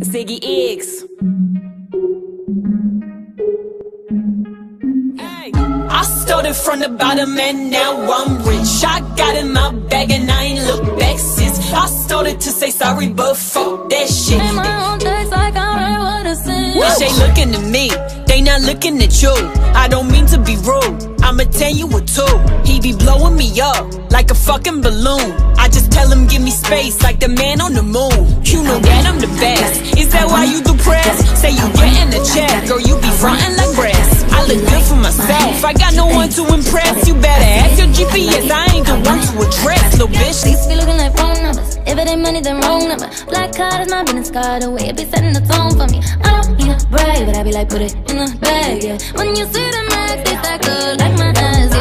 Ziggy X. I started from the bottom and now I'm rich. I got in my bag and I ain't look back since. I started to say sorry, but fuck that shit. Made my own text like I read what I said. Bitch, they looking at me, they not looking at you. I don't mean to be rude, I'ma tell you a two. He be blowing me up like a fucking balloon. I just tell him give me space like the man on the moon. You know that I'm the best, is that why you depressed? Say you getting a check, or you be frontin' like brass. I look good for myself, I got no one to impress. You better ask your GPS, I ain't the one to address, little bitch. These be looking like phone numbers. If it ain't money, then wrong number. Black card is my business card, the way it be setting the tone for me. I don't need a brag, but I be like, put it in the bag, yeah. When you see the max, they stack up like my ass, yeah.